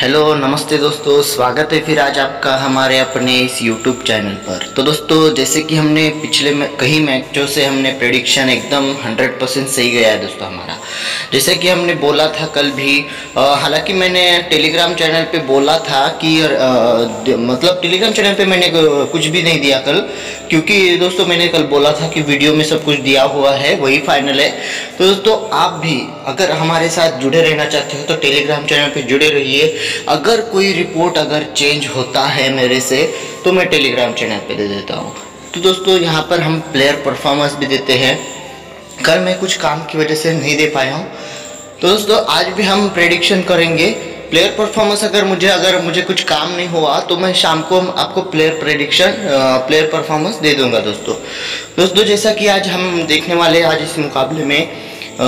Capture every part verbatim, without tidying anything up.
Hello नमस्ते दोस्तों, स्वागत है फिर आज आपका हमारे अपने इस यूट्यूब चैनल पर। तो दोस्तों, जैसे कि हमने पिछले में कई मैचों से हमने प्रेडिक्शन एकदम हंड्रेड परसेंट सही गया है दोस्तों हमारा। जैसे कि हमने बोला था कल भी, हालांकि मैंने टेलीग्राम चैनल पे बोला था कि आ, मतलब टेलीग्राम चैनल पे मैंने कुछ भी नहीं दिया कल, क्योंकि दोस्तों मैंने कल बोला था कि वीडियो में सब कुछ दिया हुआ है, वही फाइनल है। तो दोस्तों आप भी अगर हमारे साथ जुड़े रहना चाहते हो तो टेलीग्राम चैनल पे जुड़े रहिए। अगर कोई रिपोर्ट अगर चेंज होता है मेरे से तो मैं टेलीग्राम चैनल पे दे देता हूँ। तो दोस्तों यहाँ पर हम प्लेयर परफॉर्मेंस भी देते हैं। कल मैं कुछ काम की वजह से नहीं दे पाया हूँ, तो दोस्तों आज भी हम प्रेडिक्शन करेंगे प्लेयर परफॉर्मेंस। अगर मुझे अगर मुझे कुछ काम नहीं हुआ तो मैं शाम को आपको प्लेयर प्रेडिक्शन प्लेयर परफॉर्मेंस दे दूंगा दोस्तों। दोस्तों जैसा कि आज हम देखने वाले आज इस मुकाबले में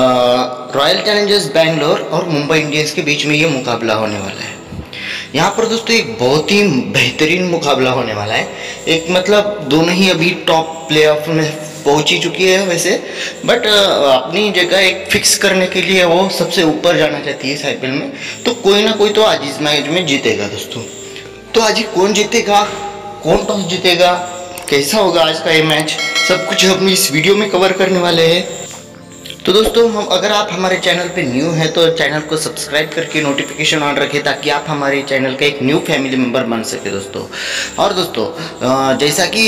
रॉयल चैलेंजर्स बैंगलोर और मुंबई इंडियंस के बीच में ये मुकाबला होने वाला है। यहाँ पर दोस्तों एक बहुत ही बेहतरीन मुकाबला होने वाला है। एक मतलब दोनों ही अभी टॉप प्लेऑफ में पहुंच ही चुकी है वैसे, बट अपनी जगह एक फिक्स करने के लिए वो सबसे ऊपर जाना चाहती है इस आई पी एल में। तो कोई ना कोई तो आज इस मैच में जीतेगा दोस्तों। तो आज ही कौन जीतेगा, कौन टॉस जीतेगा, कैसा होगा आज का ये मैच, सब कुछ हम इस वीडियो में कवर करने वाले हैं। तो दोस्तों हम अगर आप हमारे चैनल पे न्यू हैं तो चैनल को सब्सक्राइब करके नोटिफिकेशन ऑन रखें ताकि आप हमारे चैनल का एक न्यू फैमिली मेंबर बन सके दोस्तों। और दोस्तों जैसा कि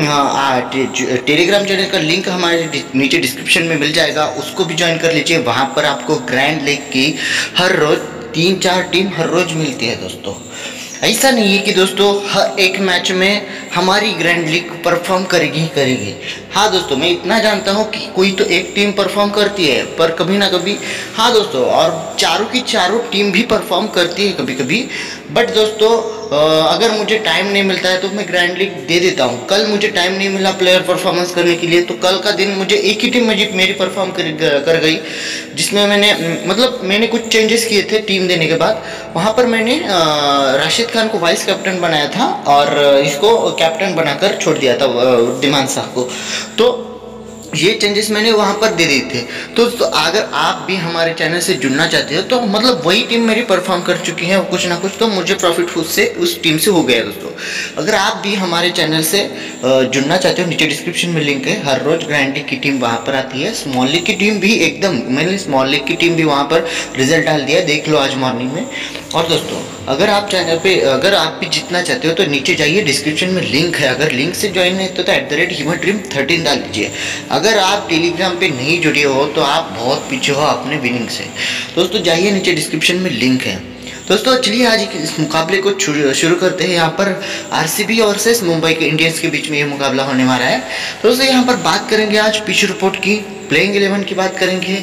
टेलीग्राम चैनल का लिंक हमारे नीचे डिस्क्रिप्शन में मिल जाएगा, उसको भी ज्वाइन कर लीजिए। वहाँ पर आपको ग्रैंड लीग की हर रोज़ तीन चार टीम हर रोज़ मिलती है दोस्तों। ऐसा नहीं है कि दोस्तों हर एक मैच में हमारी ग्रैंड लीग परफॉर्म करेगी ही करेगी। हाँ दोस्तों, मैं इतना जानता हूँ कि कोई तो एक टीम परफॉर्म करती है पर कभी ना कभी, हाँ दोस्तों, और चारों की चारों टीम भी परफॉर्म करती है कभी कभी। बट दोस्तों अगर मुझे टाइम नहीं मिलता है तो मैं ग्रैंड लीग दे देता हूँ। कल मुझे टाइम नहीं मिला प्लेयर परफॉर्मेंस करने के लिए, तो कल का दिन मुझे एक ही टीम मुझे मेरी परफॉर्म कर, कर गई, जिसमें मैंने मतलब मैंने कुछ चेंजेस किए थे टीम देने के बाद। वहाँ पर मैंने राशिद खान को वाइस कैप्टन बनाया था और इसको कैप्टन बनाकर छोड़ दिया था दिमान शाह को। तो ये चेंजेस मैंने वहाँ पर दे दिए थे। तो, तो अगर आप भी हमारे चैनल से जुड़ना चाहते हो तो मतलब वही टीम मेरी परफॉर्म कर चुकी है कुछ ना कुछ, तो मुझे प्रॉफिट उससे उस टीम से हो गया दोस्तों। अगर आप भी हमारे चैनल से जुड़ना चाहते हो, नीचे डिस्क्रिप्शन में लिंक है। हर रोज ग्रैंड लीग की टीम वहाँ पर आती है, स्मॉल लीग की टीम भी एकदम, मैंने स्मॉल लीग की टीम भी वहाँ पर रिजल्ट डाल दिया, देख लो आज मॉर्निंग में। और दोस्तों अगर आप चैनल पे अगर आप भी जीतना चाहते हो तो नीचे जाइए, डिस्क्रिप्शन में लिंक है। अगर लिंक से ज्वाइन है तो at the rate human dream thirteen डाल दीजिए। अगर आप टेलीग्राम पे नहीं जुड़े हो तो आप बहुत पीछे हो अपने विनिंग से दोस्तों। जाइए, नीचे डिस्क्रिप्शन में लिंक है दोस्तों। चलिए आज इस मुकाबले को शुरू करते हैं। यहाँ पर आरसीबी वर्सेस मुंबई के इंडियंस के बीच में ये मुकाबला होने वाला है दोस्तों। यहाँ पर बात करेंगे आज पिच रिपोर्ट की, प्लेइंग इलेवन की बात करेंगे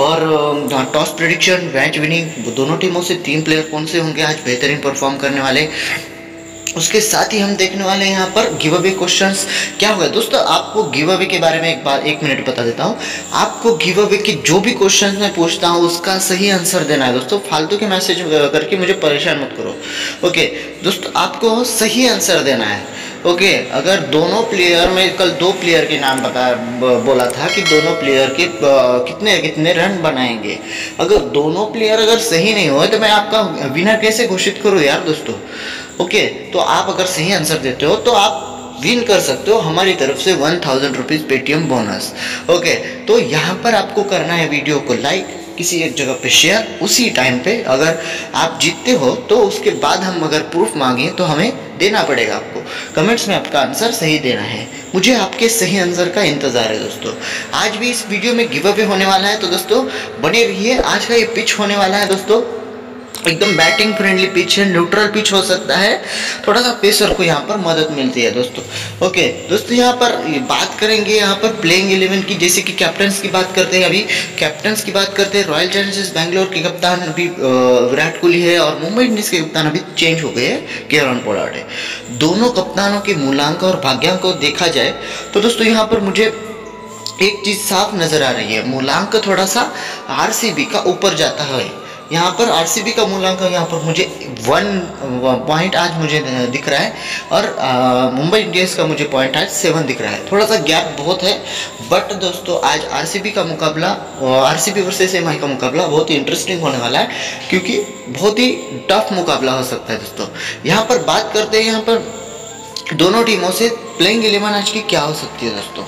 और टॉस प्रेडिक्शन, मैच विनिंग, दोनों टीमों से तीन प्लेयर कौन से होंगे आज बेहतरीन परफॉर्म करने वाले। उसके साथ ही हम देखने वाले हैं यहाँ पर गिव अवे क्वेश्चंस क्या होगा दोस्तों। आपको गिव अवे के बारे में एक बार एक मिनट बता देता हूँ। आपको गिव अवे के जो भी क्वेश्चंस मैं पूछता हूँ उसका सही आंसर देना है दोस्तों। फालतू के मैसेज करके मुझे परेशान मत करो, ओके दोस्तों। आपको सही आंसर देना है, ओके okay, अगर दोनों प्लेयर में कल दो प्लेयर के नाम बता बोला था कि दोनों प्लेयर के कितने कितने रन बनाएंगे। अगर दोनों प्लेयर अगर सही नहीं हो तो मैं आपका विनर कैसे घोषित करूँ यार दोस्तों। ओके okay, तो आप अगर सही आंसर देते हो तो आप विन कर सकते हो हमारी तरफ से one thousand rupees Paytm bonus. Okay, तो यहाँ पर आपको करना है वीडियो को लाइक, किसी एक जगह पे शेयर, उसी टाइम पे अगर आप जीतते हो तो उसके बाद हम अगर प्रूफ मांगे तो हमें देना पड़ेगा आपको। कमेंट्स में आपका आंसर सही देना है, मुझे आपके सही आंसर का इंतजार है दोस्तों। आज भी इस वीडियो में गिव अवे होने वाला है तो दोस्तों बने रहिए। आज का ये पिच होने वाला है दोस्तों, एकदम बैटिंग फ्रेंडली पिच है, न्यूट्रल पिच हो सकता है, थोड़ा सा पेसर को यहाँ पर मदद मिलती है दोस्तों। ओके दोस्तों, यहाँ पर बात करेंगे यहाँ पर प्लेइंग इलेवन की। जैसे कि कैप्टन्स की बात करते हैं, अभी कैप्टन्स की बात करते हैं। रॉयल चैलेंजर्स बैंगलोर के कप्तान अभी विराट कोहली है और मुंबई इंडियंस के कप्तान अभी चेंज हो गए हैं, केरन पोलार्ड है। दोनों कप्तानों के मूल्यांकन और भाग्यांक को देखा जाए तो दोस्तों यहाँ पर मुझे एक चीज़ साफ नजर आ रही है, मूल्यांकन थोड़ा सा आरसीबी का ऊपर जाता है। यहाँ पर आरसीबी का मूल्यांकन यहाँ पर मुझे वन पॉइंट आज मुझे दिख रहा है और आ, मुंबई इंडियंस का मुझे पॉइंट आज सेवन दिख रहा है। थोड़ा सा गैप बहुत है, बट दोस्तों आज आरसीबी का मुकाबला, आरसीबी वर्सेस एमआई का मुकाबला बहुत ही इंटरेस्टिंग होने वाला है, क्योंकि बहुत ही टफ मुकाबला हो सकता है दोस्तों। यहाँ पर बात करते हैं यहाँ पर दोनों टीमों से प्लेइंग इलेवन आज की क्या हो सकती है दोस्तों।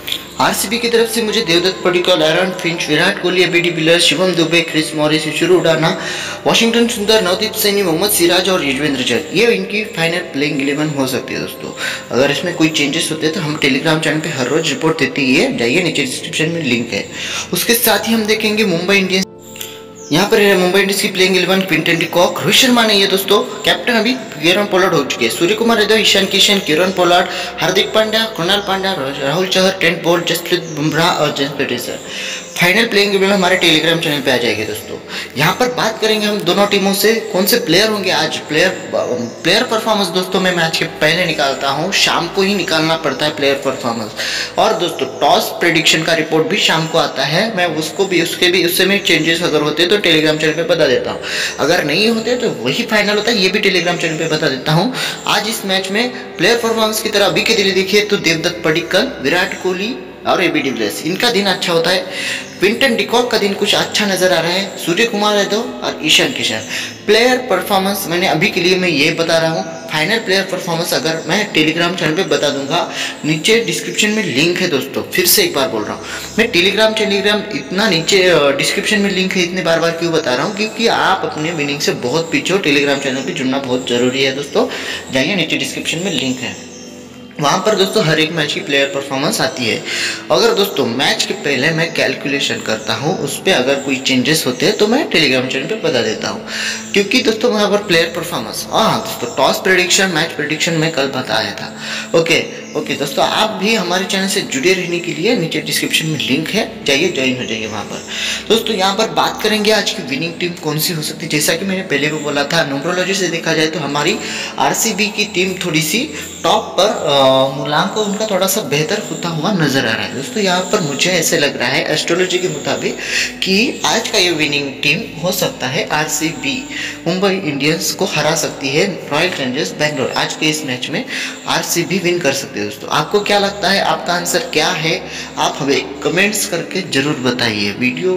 आरसीबी की तरफ से मुझे Devdutt Padikkal, Aaron Finch, Virat Kohli, AB de Villiers, Shivam Dube, Chris Morris, Isuru Udana, Washington Sundar, Navdeep Saini, Mohammad Siraj और युजवेंद्र चहल, ये इनकी फाइनल प्लेइंग इलेवन हो सकती है दोस्तों। अगर इसमें कोई चेंजेस होते हैं तो हम टेलीग्राम चैनल पे हर रोज रिपोर्ट देते ही है, जाइए नीचे डिस्क्रिप्शन में लिंक है। उसके साथ ही हम देखेंगे मुंबई इंडियंस, यहाँ पर मुंबई इंडियंस की playing eleven Quinton de Kock, Rohit Sharma नहीं है दोस्तों, कैप्टन अभी किरण पोलार्ड हो चुके हैं, Surya Kumar Yadav, Ishan Kishan, Kieron Pollard, Hardik Pandya, Krunal Pandya, Rahul Chahar, Trent Boult, Jasprit Bumrah और Jasprit Bumrah. Final playing eleven हमारे टेलीग्राम चैनल पे आ जाएगी दोस्तों। यहाँ पर बात करेंगे हम दोनों टीमों से कौन से प्लेयर होंगे आज। प्लेयर प्लेयर परफॉर्मेंस दोस्तों मैं मैच के पहले निकालता हूँ, शाम को ही निकालना पड़ता है प्लेयर परफॉर्मेंस। और दोस्तों टॉस प्रेडिक्शन का रिपोर्ट भी शाम को आता है, मैं उसको भी उसके भी उससे में चेंजेस अगर होते तो टेलीग्राम चैनल पे बता देता हूँ, अगर नहीं होते तो वही फाइनल होता है, ये भी टेलीग्राम चैनल पे बता देता हूँ। आज इस मैच में प्लेयर परफॉर्मेंस की तरह अभी के दिन देखिए तो देवदत्त पडिक्कल, विराट कोहली और एबी डिविलियर्स, इनका दिन अच्छा होता है। क्विंटन डिकॉक का दिन कुछ अच्छा नजर आ रहा है, सूर्य कुमार यादव और ईशान किशन। प्लेयर परफॉर्मेंस मैंने अभी के लिए मैं ये बता रहा हूँ, फाइनल प्लेयर परफॉर्मेंस अगर मैं टेलीग्राम चैनल पे बता दूंगा, नीचे डिस्क्रिप्शन में लिंक है दोस्तों। फिर से एक बार बोल रहा हूँ, मैं टेलीग्राम टेलीग्राम इतना नीचे डिस्क्रिप्शन में लिंक है, इतने बार बार क्यों बता रहा हूँ, क्योंकि आप अपने विनिंग से बहुत पीछे हो, टेलीग्राम चैनल पर जुड़ना बहुत जरूरी है दोस्तों। जाइए नीचे डिस्क्रिप्शन में लिंक है, वहाँ पर दोस्तों हर एक मैच की प्लेयर परफॉर्मेंस आती है। अगर दोस्तों मैच के पहले मैं कैलकुलेशन करता हूँ, उस पर अगर कोई चेंजेस होते हैं तो मैं टेलीग्राम चैनल पे बता देता हूँ, क्योंकि दोस्तों वहाँ पर प्लेयर परफॉर्मेंस, हाँ दोस्तों टॉस प्रेडिक्शन, मैच प्रेडिक्शन मैं कल बताया था। ओके ओके दोस्तों, आप भी हमारे चैनल से जुड़े रहने के लिए नीचे डिस्क्रिप्शन में लिंक है, जाइए ज्वाइन हो जाइए वहाँ पर। दोस्तों यहाँ पर बात करेंगे आज की विनिंग टीम कौन सी हो सकती है। जैसा कि मैंने पहले भी बोला था, न्यूमरोलॉजी से देखा जाए तो हमारी आरसीबी की टीम थोड़ी सी टॉप पर, मूल्यांकन उनका थोड़ा सा बेहतर होता हुआ नजर आ रहा है दोस्तों। यहाँ पर मुझे ऐसे लग रहा है एस्ट्रोलॉजी के मुताबिक कि आज का ये विनिंग टीम हो सकता है आरसीबी, मुंबई इंडियंस को हरा सकती है रॉयल चैलेंजर्स बैंगलोर। आज के इस मैच में आरसीबी विन कर सकती है दोस्तों। आपको क्या लगता है, आपका आंसर क्या है, आप हमें कमेंट्स करके जरूर बताइए, वीडियो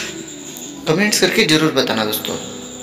कमेंट्स करके जरूर बताना दोस्तों।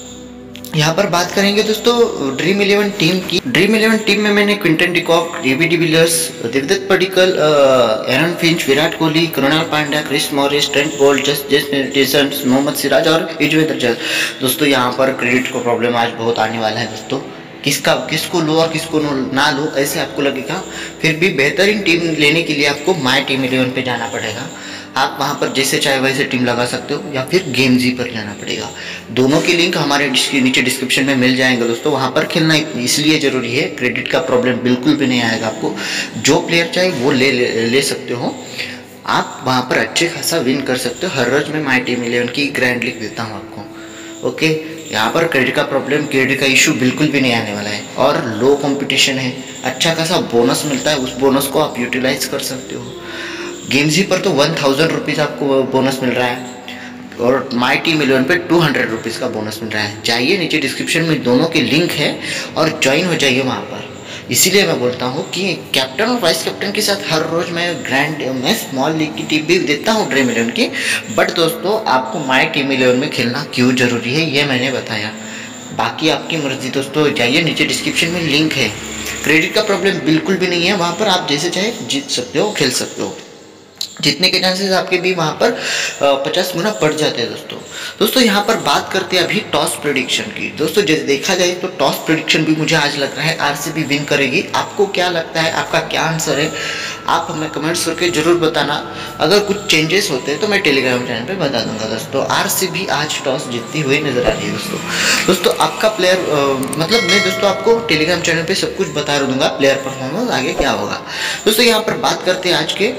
यहाँ पर बात करेंगे दोस्तों ड्रीम इलेवन टीम की। ड्रीम इलेवन टीम में मैंने Quinton de Kock, AB de Villiers, Devdutt Padikkal, Aaron Finch, Virat Kohli, Krunal Pandya, Chris Morris, Trent Boult, Jasprit, Mohammed Siraj और युजवेंद्र चहल। दोस्तों यहाँ पर क्रेडिट को प्रॉब्लम आज बहुत आने वाला है दोस्तों, किसका किसको लो और किसको ना लो ऐसे आपको लगेगा। फिर भी बेहतरीन टीम लेने के लिए आपको माय टीम इलेवन पे जाना पड़ेगा। आप वहाँ पर जैसे चाहे वैसे टीम लगा सकते हो, या फिर गेम जी पर जाना पड़ेगा। दोनों के लिंक हमारे नीचे डिस्क्रिप्शन में मिल जाएंगे दोस्तों। वहाँ पर खेलना इसलिए ज़रूरी है, क्रेडिट का प्रॉब्लम बिल्कुल भी नहीं आएगा आपको, जो प्लेयर चाहे वो ले ले, ले सकते हो आप, वहाँ पर अच्छे खासा विन कर सकते हो। हर रोज़ मैं माय टीम इलेवन की ग्रैंड लीग देता हूँ आपको। ओके, यहाँ पर क्रेडिट का प्रॉब्लम, क्रेडिट का इशू बिल्कुल भी नहीं आने वाला है, और लो कंपटीशन है, अच्छा खासा बोनस मिलता है, उस बोनस को आप यूटिलाइज कर सकते हो। गेम्स ही पर तो वन थाउजेंड रुपीज़ आपको बोनस मिल रहा है, और माई टीम इलेवन पे टू हंड्रेड रुपीज़ का बोनस मिल रहा है। जाइए नीचे डिस्क्रिप्शन में दोनों के लिंक है और ज्वाइन हो जाइए वहाँ पर। इसीलिए मैं बोलता हूँ कि कैप्टन और वाइस कैप्टन के साथ हर रोज़ मैं ग्रैंड मैं स्मॉल लीग की टीम भी देता हूँ ड्रीम इलेवन की, बट दोस्तों आपको माई टीम इलेवन में खेलना क्यों ज़रूरी है ये मैंने बताया, बाकी आपकी मर्जी दोस्तों। जाइए नीचे डिस्क्रिप्शन में लिंक है, क्रेडिट का प्रॉब्लम बिल्कुल भी नहीं है, वहाँ पर आप जैसे चाहे जीत सकते हो, खेल सकते हो, जीतने के चांसेस आपके भी वहाँ पर पचास गुना बढ़ जाते हैं दोस्तों। दोस्तों यहाँ पर बात करते हैं अभी टॉस प्रेडिक्शन की। दोस्तों जैसे देखा जाए तो टॉस प्रेडिक्शन भी मुझे आज लग रहा है आरसीबी विन करेगी। आपको क्या लगता है, आपका क्या आंसर है, आप हमें कमेंट्स करके जरूर बताना। अगर कुछ चेंजेस होते हैं तो मैं टेलीग्राम चैनल पे बता दूंगा दोस्तों। आरसीबी आज टॉस जीतती हुई नजर आ रही है दोस्तों। दोस्तों आपका प्लेयर मतलब मैं दोस्तों आपको टेलीग्राम चैनल पे सब कुछ बता दूंगा, प्लेयर परफॉर्मेंस आगे क्या होगा। दोस्तों यहाँ पर बात करते हैं आज के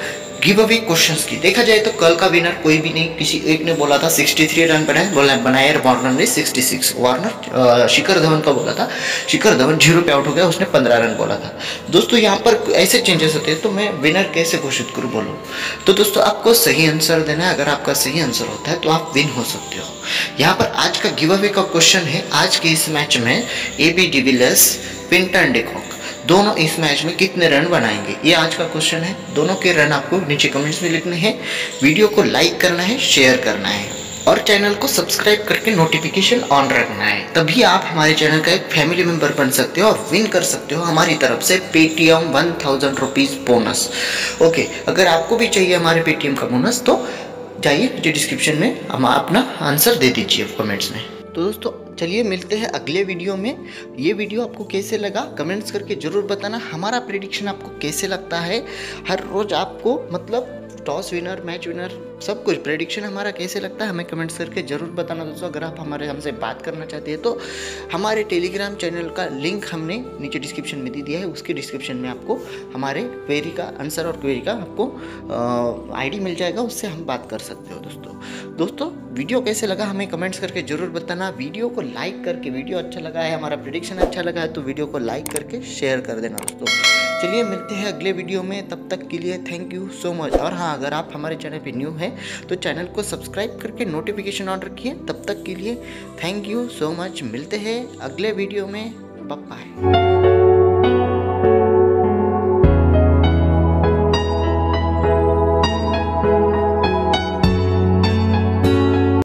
गिव अवे क्वेश्चंस की। देखा जाए तो कल का विनर कोई भी नहीं, किसी एक ने बोला था तिरसठ रन बनाए, बोला बनाए वार्नर ने छियासठ, वार्नर शिखर धवन का बोला था, शिखर धवन जीरो पे आउट हो गया, उसने पंद्रह रन बोला था। दोस्तों यहाँ पर ऐसे चेंजेस होते हैं, तो मैं विनर कैसे घोषित करूँ बोलो। तो दोस्तों आपको सही आंसर देना है, अगर आपका सही आंसर होता है तो आप विन हो सकते हो। यहाँ पर आज का गिव अवे का क्वेश्चन है, आज के इस मैच में A B de Villiers, Quinton de Kock दोनों इस मैच में कितने रन बनाएंगे, ये आज का क्वेश्चन है। दोनों के रन आपको नीचे कमेंट्स में लिखने हैं, वीडियो को लाइक करना है, शेयर करना है और चैनल को सब्सक्राइब करके नोटिफिकेशन ऑन रखना है, तभी आप हमारे चैनल का एक फैमिली मेंबर बन सकते हो और विन कर सकते हो हमारी तरफ से Paytm one thousand rupees bonus. Okay, अगर आपको भी चाहिए हमारे पेटीएम का बोनस तो जाइए नीचे डिस्क्रिप्शन में हम अपना आंसर दे दीजिए कमेंट्स में। तो दोस्तों चलिए मिलते हैं अगले वीडियो में। ये वीडियो आपको कैसे लगा कमेंट्स करके ज़रूर बताना। हमारा प्रेडिक्शन आपको कैसे लगता है, हर रोज़ आपको मतलब टॉस विनर, मैच विनर, सब कुछ प्रेडिक्शन हमारा कैसे लगता है हमें कमेंट्स करके ज़रूर बताना। दोस्तों अगर आप हमारे हमसे बात करना चाहते हैं तो हमारे टेलीग्राम चैनल का लिंक हमने नीचे डिस्क्रिप्शन में दे दिया है, उसके डिस्क्रिप्शन में आपको हमारे क्वेरी का आंसर और क्वेरी का आपको आईडी मिल जाएगा, उससे हम बात कर सकते हो। दोस्तों दोस्तों वीडियो कैसे लगा हमें कमेंट्स करके ज़रूर बताना। वीडियो को लाइक करके, वीडियो अच्छा लगा है, हमारा प्रेडिक्शन अच्छा लगा है तो वीडियो को लाइक करके शेयर कर देना। दोस्तों चलिए मिलते हैं अगले वीडियो में, तब तक के लिए थैंक यू सो मच। और हाँ, अगर आप हमारे चैनल पे न्यू हैं तो चैनल को सब्सक्राइब करके नोटिफिकेशन ऑन रखिए। तब तक के लिए थैंक यू सो मच। मिलते हैं अगले वीडियो में, बाय बाय।